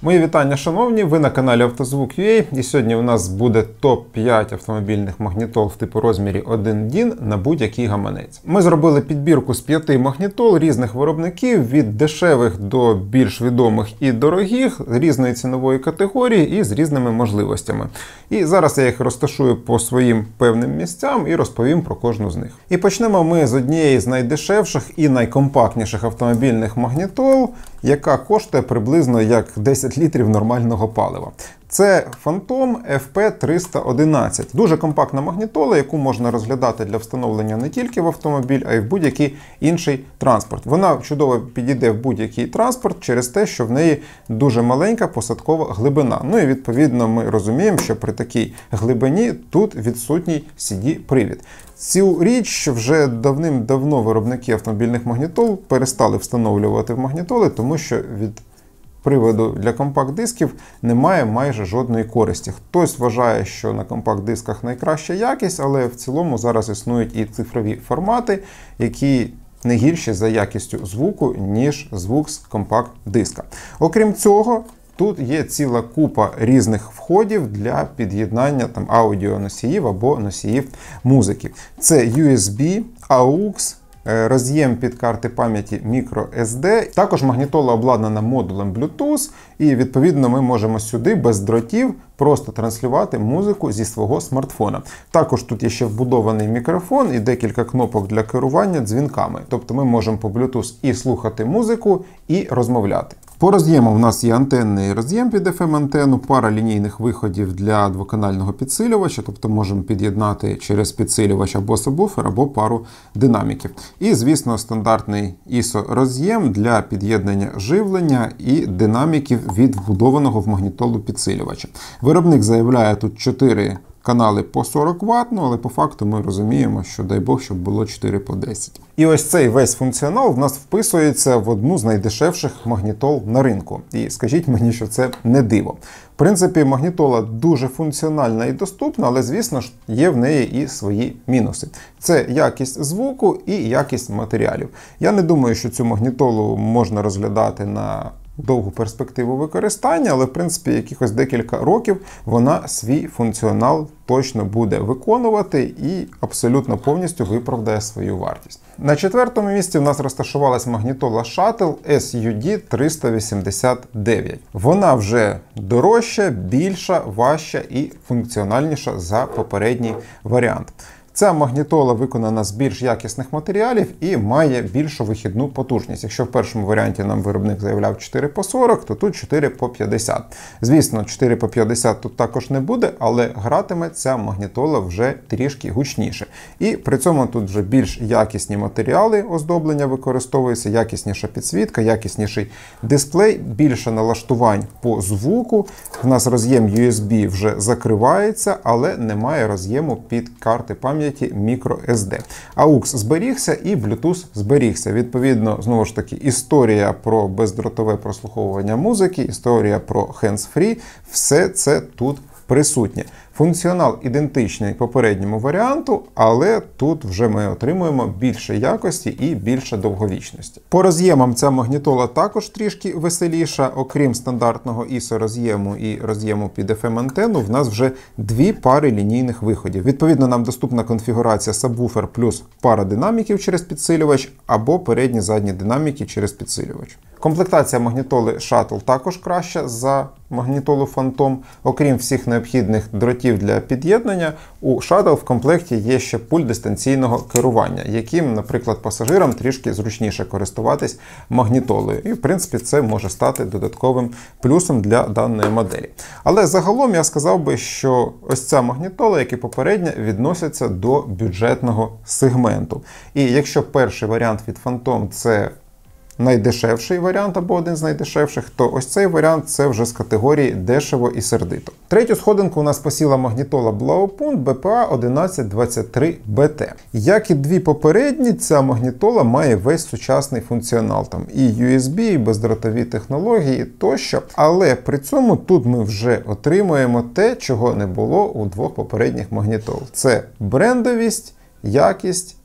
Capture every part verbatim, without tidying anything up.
Мої вітання, шановні, ви на каналі Автозвук.ua, і сьогодні у нас буде топ п'ять автомобільних магнітол в типу розмірі один дін на будь-який гаманець. Ми зробили підбірку з п'яти магнітол різних виробників, від дешевих до більш відомих і дорогих, різної цінової категорії і з різними можливостями. І зараз я їх розташую по своїм певним місцям і розповім про кожну з них. І почнемо ми з однієї з найдешевших і найкомпактніших автомобільних магнітол, яка коштує приблизно як десять літрів нормального палива. Це Phantom еф пі триста одинадцять. Дуже компактна магнітола, яку можна розглядати для встановлення не тільки в автомобіль, а й в будь-який інший транспорт. Вона чудово підійде в будь-який транспорт через те, що в неї дуже маленька посадкова глибина. Ну і відповідно ми розуміємо, що при такій глибині тут відсутній сі ді-привід. Цю річ вже давним-давно виробники автомобільних магнітол перестали встановлювати в магнітоли, тому що від приводу для компакт-дисків немає майже жодної користі. Хтось вважає, що на компакт-дисках найкраща якість, але в цілому зараз існують і цифрові формати, які не гірші за якістю звуку, ніж звук з компакт-диска. Окрім цього, тут є ціла купа різних входів для під'єднання там аудіоносіїв або носіїв музики. Це ю ес бі, аукс, роз'єм під карти пам'яті microSD. Також магнітола обладнана модулем Bluetooth, і відповідно ми можемо сюди без дротів просто транслювати музику зі свого смартфона. Також тут є ще вбудований мікрофон і декілька кнопок для керування дзвінками. Тобто ми можемо по Bluetooth і слухати музику, і розмовляти. По роз'єму в нас є антенний роз'єм під еф ем-антенну, пара лінійних виходів для двоканального підсилювача, тобто можемо під'єднати через підсилювач або сабвуфер, або пару динаміків. І, звісно, стандартний ай ес о-роз'єм для під'єднання живлення і динаміків від вбудованого в магнітолу підсилювача. Виробник заявляє тут чотири канали по сорок ватт, ну, але по факту ми розуміємо, що дай Бог, щоб було чотири по десять. І ось цей весь функціонал в нас вписується в одну з найдешевших магнітол на ринку. І скажіть мені, що це не диво. В принципі, магнітола дуже функціональна і доступна, але, звісно ж, є в неї і свої мінуси. Це якість звуку і якість матеріалів. Я не думаю, що цю магнітолу можна розглядати на довгу перспективу використання, але в принципі якихось декілька років вона свій функціонал точно буде виконувати і абсолютно повністю виправдає свою вартість. На четвертому місці в нас розташувалась магнітола Shuttle ес ю ді триста вісімдесят дев'ять. Вона вже дорожча, більша, важча і функціональніша за попередній варіант. Ця магнітола виконана з більш якісних матеріалів і має більшу вихідну потужність. Якщо в першому варіанті нам виробник заявляв чотири по сорок, то тут чотири по п'ятдесят. Звісно, чотири по п'ятдесят тут також не буде, але гратиме ця магнітола вже трішки гучніше. І при цьому тут вже більш якісні матеріали оздоблення використовуються, якісніша підсвітка, якісніший дисплей, більше налаштувань по звуку. У нас роз'єм ю ес бі вже закривається, але немає роз'єму під карти пам'яті microSD. аукс зберігся і Bluetooth зберігся. Відповідно, знову ж таки, історія про бездротове прослуховування музики, історія про hands-free, все це тут присутнє. Функціонал ідентичний попередньому варіанту, але тут вже ми отримуємо більше якості і більше довговічності. По роз'ємам ця магнітола також трішки веселіша. Окрім стандартного ай ес о-роз'єму і роз'єму під еф ем-антенну, в нас вже дві пари лінійних виходів. Відповідно, нам доступна конфігурація сабвуфер плюс пара динаміків через підсилювач або передні-задні динаміки через підсилювач. Комплектація магнітоли Shuttle також краща за магнітолу Phantom. Окрім всіх необхідних дротів для під'єднання, у Shuttle в комплекті є ще пульт дистанційного керування, яким, наприклад, пасажирам трішки зручніше користуватись магнітолою. І, в принципі, це може стати додатковим плюсом для даної моделі. Але загалом я сказав би, що ось ця магнітола, як і попередня, відносяться до бюджетного сегменту. І якщо перший варіант від Phantom – це найдешевший варіант або один з найдешевших, то ось цей варіант це вже з категорії дешево і сердито. Третю сходинку у нас посіла магнітола Blaupunkt бе пе а одинадцять двадцять три бе те. Як і дві попередні, ця магнітола має весь сучасний функціонал. Там і ю ес бі, і бездротові технології тощо. Але при цьому тут ми вже отримуємо те, чого не було у двох попередніх магнітол. Це брендовість, якість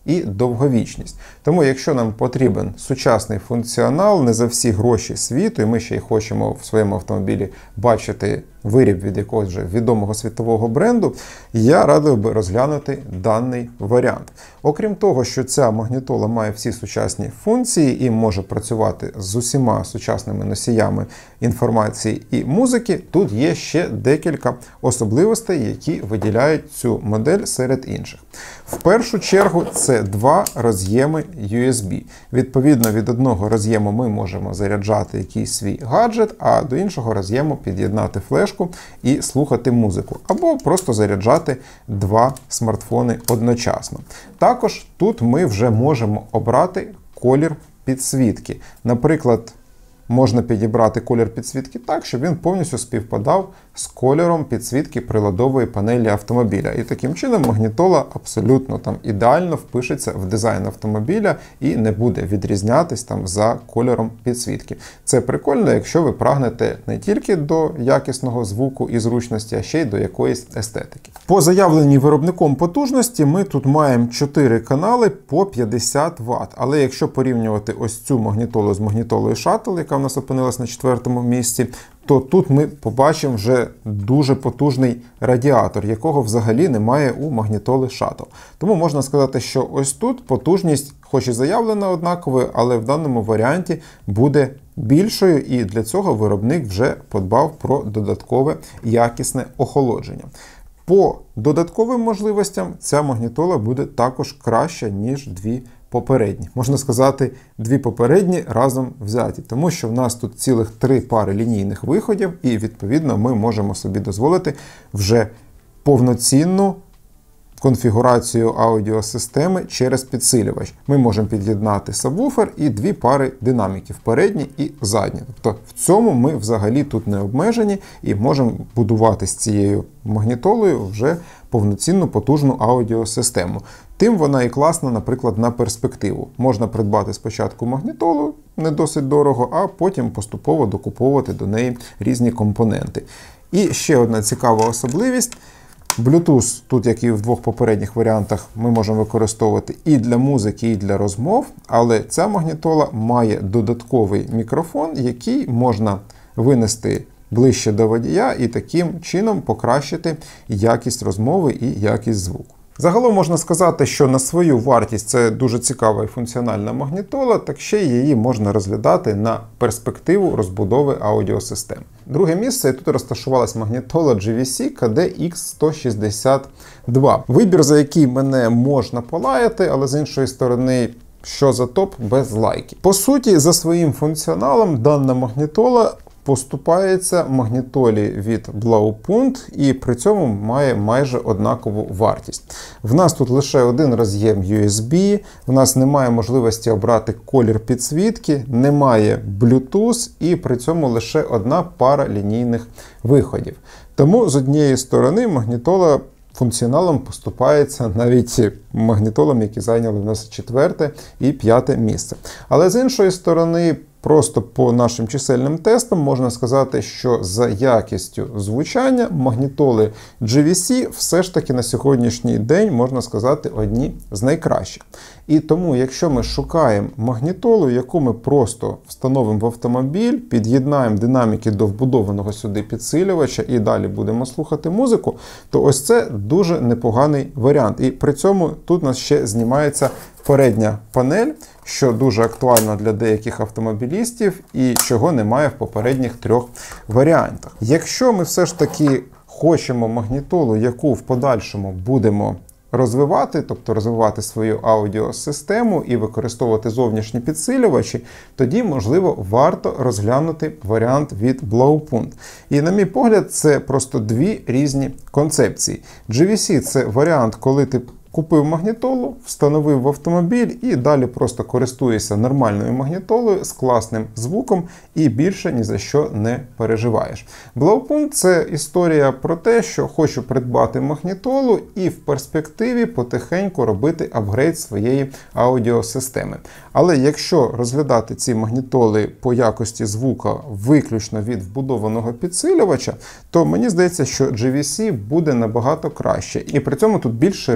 і довговічність. Тому якщо нам потрібен сучасний функціонал, не за всі гроші світу, і ми ще й хочемо в своєму автомобілі бачити виріб від якогось вже відомого світового бренду, я радив би розглянути даний варіант. Окрім того, що ця магнітола має всі сучасні функції і може працювати з усіма сучасними носіями інформації і музики, тут є ще декілька особливостей, які виділяють цю модель серед інших. В першу чергу це два роз'єми ю ес бі. Відповідно, від одного роз'єму ми можемо заряджати якийсь свій гаджет, а до іншого роз'єму під'єднати флешку і слухати музику. Або просто заряджати два смартфони одночасно. Також тут ми вже можемо обрати колір підсвітки. Наприклад, можна підібрати колір підсвітки так, щоб він повністю співпадав з кольором підсвітки приладової панелі автомобіля. І таким чином магнітола абсолютно там ідеально впишеться в дизайн автомобіля і не буде відрізнятись там за кольором підсвітки. Це прикольно, якщо ви прагнете не тільки до якісного звуку і зручності, а ще й до якоїсь естетики. По заявленій виробником потужності ми тут маємо чотири канали по п'ятдесят ватт. Але якщо порівнювати ось цю магнітолу з магнітолою Shuttle, яка в нас опинилась на четвертому місці, то тут ми побачимо вже дуже потужний радіатор, якого взагалі немає у магнітоли Shuttle. Тому можна сказати, що ось тут потужність, хоч і заявлена однаковою, але в даному варіанті буде більшою, і для цього виробник вже подбав про додаткове якісне охолодження. По додатковим можливостям ця магнітола буде також краща, ніж дві попередні. Можна сказати, дві попередні разом взяті, тому що в нас тут цілих три пари лінійних виходів, і відповідно ми можемо собі дозволити вже повноцінну конфігурацію аудіосистеми через підсилювач. Ми можемо під'єднати сабвуфер і дві пари динаміків, передні і задні. Тобто в цьому ми взагалі тут не обмежені і можемо будувати з цією магнітолою вже повноцінну потужну аудіосистему. Тим вона і класна, наприклад, на перспективу. Можна придбати спочатку магнітолу, не досить дорого, а потім поступово докуповувати до неї різні компоненти. І ще одна цікава особливість. Bluetooth, тут, як і в двох попередніх варіантах, ми можемо використовувати і для музики, і для розмов, але ця магнітола має додатковий мікрофон, який можна винести ближче до водія і таким чином покращити якість розмови і якість звуку. Загалом можна сказати, що на свою вартість це дуже цікава і функціональна магнітола, так ще й її можна розглядати на перспективу розбудови аудіосистем. Друге місце, і тут розташувалась магнітола джі ві сі кей ді ікс сто шістдесят два. Вибір, за який мене можна полаяти, але з іншої сторони, що за топ без лайків. По суті, за своїм функціоналом дана магнітола поступається магнітолі від Blaupunkt і при цьому має майже однакову вартість. В нас тут лише один роз'єм ю ес бі, в нас немає можливості обрати колір підсвітки, немає Bluetooth і при цьому лише одна пара лінійних виходів. Тому з однієї сторони магнітола функціоналом поступається навіть магнітолам, які зайняли в нас четверте і п'яте місце. Але з іншої сторони, просто по нашим чисельним тестам можна сказати, що за якістю звучання магнітоли джі ві сі все ж таки на сьогоднішній день, можна сказати, одні з найкращих. І тому, якщо ми шукаємо магнітолу, яку ми просто встановимо в автомобіль, під'єднаємо динаміки до вбудованого сюди підсилювача і далі будемо слухати музику, то ось це дуже непоганий варіант. І при цьому тут у нас ще знімається передня панель, що дуже актуально для деяких автомобілістів і чого немає в попередніх трьох варіантах. Якщо ми все ж таки хочемо магнітолу, яку в подальшому будемо розвивати, тобто розвивати свою аудіосистему і використовувати зовнішні підсилювачі, тоді, можливо, варто розглянути варіант від Blaupunkt. І, на мій погляд, це просто дві різні концепції. джі ві сі – це варіант, коли ти купив магнітолу, встановив в автомобіль і далі просто користуєшся нормальною магнітолою з класним звуком і більше ні за що не переживаєш. Blaupunkt – це історія про те, що хочу придбати магнітолу і в перспективі потихеньку робити апгрейд своєї аудіосистеми. Але якщо розглядати ці магнітоли по якості звука виключно від вбудованого підсилювача, то мені здається, що джі ві сі буде набагато краще. І при цьому тут більш широкий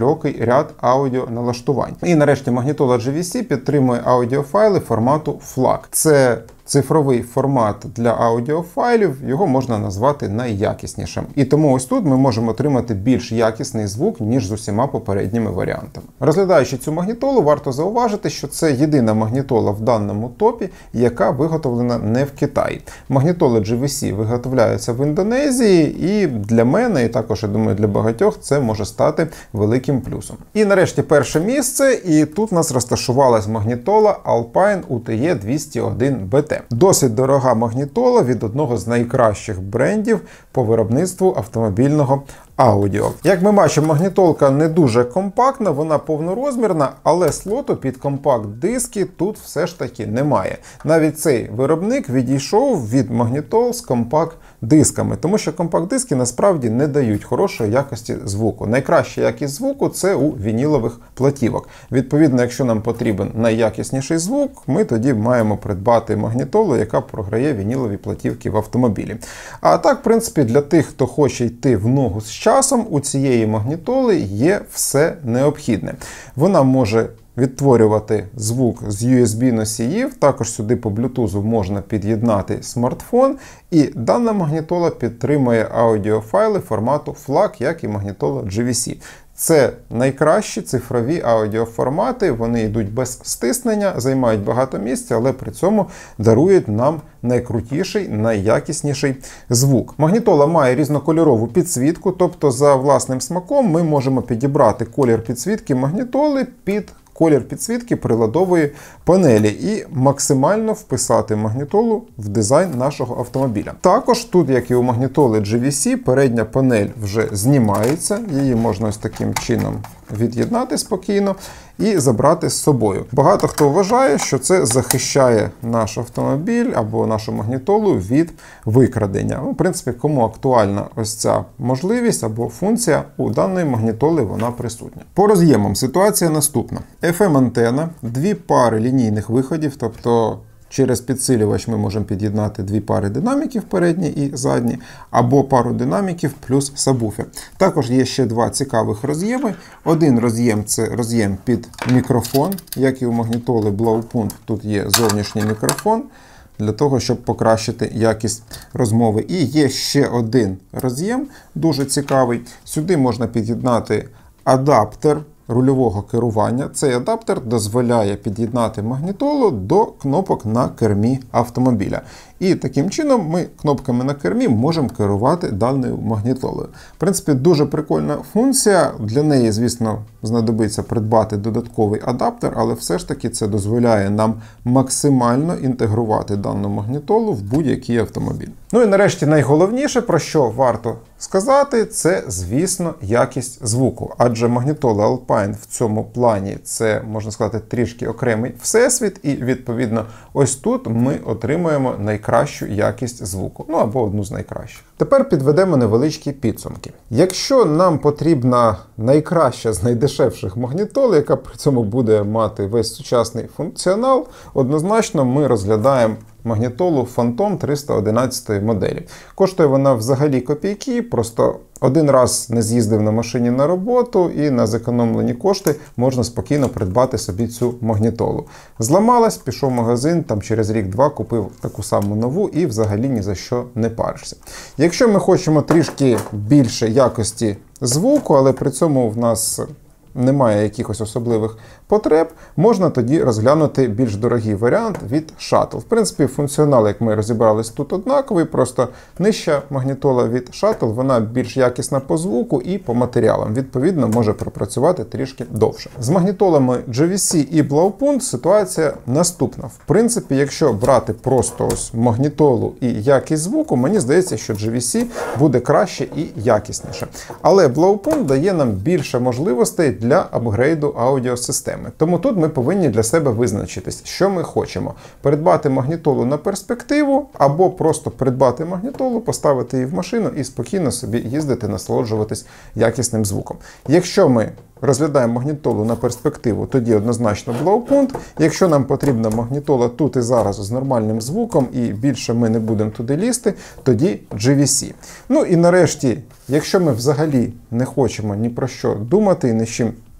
ряд аудіоналаштувань. І нарешті магнітола джі ві сі підтримує аудіофайли формату флаг. Це цифровий формат для аудіофайлів, його можна назвати найякіснішим. І тому ось тут ми можемо отримати більш якісний звук, ніж з усіма попередніми варіантами. Розглядаючи цю магнітолу, варто зауважити, що це єдина магнітола в даному топі, яка виготовлена не в Китаї. Магнітоли джі ві сі виготовляються в Індонезії, і для мене, і також, я думаю, для багатьох, це може стати великим плюсом. І нарешті перше місце, і тут у нас розташувалась магнітола Alpine ю ті і двісті один бі ті. Досить дорога магнітола від одного з найкращих брендів по виробництву автомобільного аудіо. Як ми бачимо, магнітолка не дуже компактна, вона повнорозмірна, але слоту під компакт-диски тут все ж таки немає. Навіть цей виробник відійшов від магнітол з компакт-дисками, тому що компакт-диски насправді не дають хорошої якості звуку. Найкраща якість звуку – це у вінілових платівок. Відповідно, якщо нам потрібен найякісніший звук, ми тоді маємо придбати магнітолу, яка програє вінілові платівки в автомобілі. А так, в принципі, для тих, хто хоче йти в ногу з часом, у цієї магнітоли є все необхідне. Вона може відтворювати звук з ю ес бі-носіїв, також сюди по блютузу можна під'єднати смартфон, і дана магнітола підтримує аудіофайли формату флаг, як і магнітола джі ві сі. Це найкращі цифрові аудіоформати, вони йдуть без стиснення, займають багато місця, але при цьому дарують нам найкрутіший, найякісніший звук. Магнітола має різнокольорову підсвітку, тобто за власним смаком ми можемо підібрати колір підсвітки магнітоли під колір підсвітки приладової панелі і максимально вписати магнітолу в дизайн нашого автомобіля. Також тут, як і у магнітоли джі ві сі, передня панель вже знімається, її можна ось таким чином від'єднати спокійно і забрати з собою. Багато хто вважає, що це захищає наш автомобіль або нашу магнітолу від викрадення. Ну, в принципі, кому актуальна ось ця можливість або функція, у даної магнітоли вона присутня. По роз'ємам ситуація наступна. еф ем-антена, дві пари лінійних виходів, тобто через підсилювач ми можемо під'єднати дві пари динаміків, передні і задні, або пару динаміків плюс сабвуфер. Також є ще два цікавих роз'єми. Один роз'єм – це роз'єм під мікрофон, як і у магнітоли Blaupunkt, тут є зовнішній мікрофон, для того, щоб покращити якість розмови. І є ще один роз'єм, дуже цікавий. Сюди можна під'єднати адаптер рульового керування. Цей адаптер дозволяє під'єднати магнітолу до кнопок на кермі автомобіля. І таким чином ми кнопками на кермі можемо керувати даною магнітолою. В принципі, дуже прикольна функція. Для неї, звісно, знадобиться придбати додатковий адаптер, але все ж таки це дозволяє нам максимально інтегрувати дану магнітолу в будь-який автомобіль. Ну і нарешті найголовніше, про що варто сказати, це, звісно, якість звуку. Адже магнітола Alpine в цьому плані це, можна сказати, трішки окремий всесвіт, і, відповідно, ось тут ми отримуємо найкращу якість звуку, ну або одну з найкращих. Тепер підведемо невеличкі підсумки. Якщо нам потрібна найкраща з найдешевших магнітол, яка при цьому буде мати весь сучасний функціонал, однозначно ми розглядаємо магнітолу Phantom триста одинадцять моделі. Коштує вона взагалі копійки, просто один раз не з'їздив на машині на роботу і на зекономлені кошти можна спокійно придбати собі цю магнітолу. Зламалась, пішов в магазин, там через рік-два купив таку саму нову і взагалі ні за що не паришся. Якщо ми хочемо трішки більше якості звуку, але при цьому в нас немає якихось особливих потреб, можна тоді розглянути більш дорогий варіант від Shuttle. В принципі, функціонал, як ми розібрались, тут однаковий, просто нижча магнітола від Shuttle, вона більш якісна по звуку і по матеріалам. Відповідно, може пропрацювати трішки довше. З магнітолами джі ві сі і Blaupunkt ситуація наступна. В принципі, якщо брати просто ось магнітолу і якість звуку, мені здається, що джі ві сі буде краще і якісніше. Але Blaupunkt дає нам більше можливостей для апгрейду аудіосистеми. Тому тут ми повинні для себе визначитись, що ми хочемо. Придбати магнітолу на перспективу, або просто придбати магнітолу, поставити її в машину і спокійно собі їздити, насолоджуватись якісним звуком. Якщо ми розглядаємо магнітолу на перспективу, тоді однозначно Blaupunkt. Якщо нам потрібна магнітола тут і зараз з нормальним звуком і більше ми не будемо туди лізти, тоді джі ві сі. Ну і нарешті, якщо ми взагалі не хочемо ні про що думати і ні з чим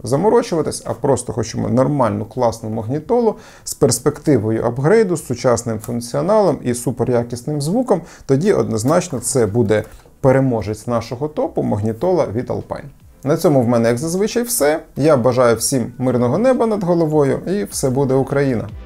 заморочуватись, а просто хочемо нормальну, класну магнітолу з перспективою апгрейду, з сучасним функціоналом і суперякісним звуком, тоді однозначно це буде переможець нашого топу магнітола від Alpine. На цьому в мене, як зазвичай, все. Я бажаю всім мирного неба над головою, і все буде Україна!